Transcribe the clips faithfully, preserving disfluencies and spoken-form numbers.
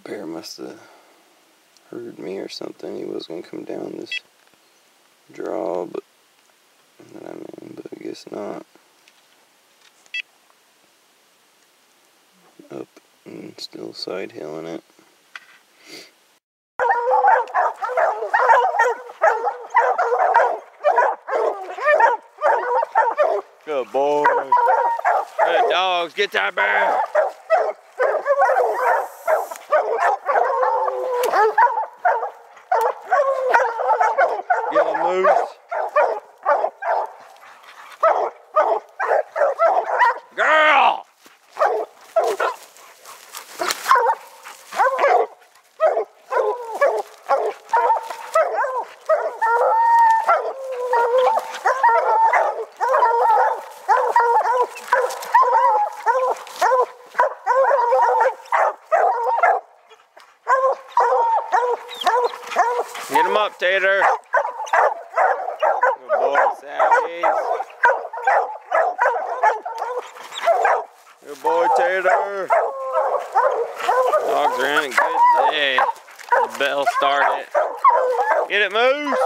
Bear must have heard me or something. He was gonna come down this draw, but that I'm in, but I guess not. Up and still side hilling it. Good boy. Good dogs. Get that bear. Get him, Moose. Girl! Get him up, Tater. Good boy, Sallies. Good boy, Tater. Dogs are having a good day. The bell started. Get it, Moose.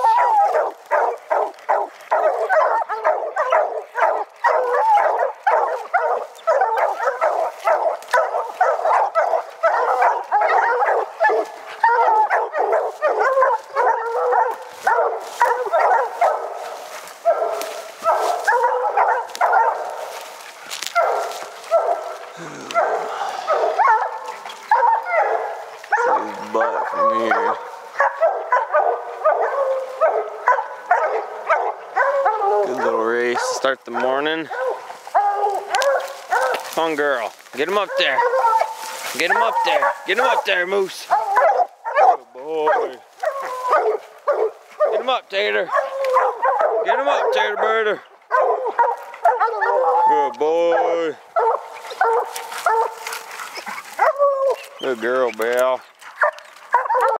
See his butt from here. Good little race to start the morning. Come on, girl. Get him up there. Get him up there. Get him up there, Moose. Good boy. Get him up, Tater. Get him up, Tater Birder. Good boy. Good girl, Belle.